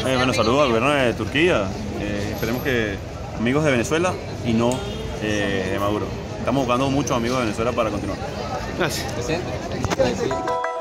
Bueno, saludos al gobierno de Turquía. Esperemos que amigos de Venezuela y no de Maduro. Estamos buscando muchos amigos de Venezuela para continuar. Gracias. Presente.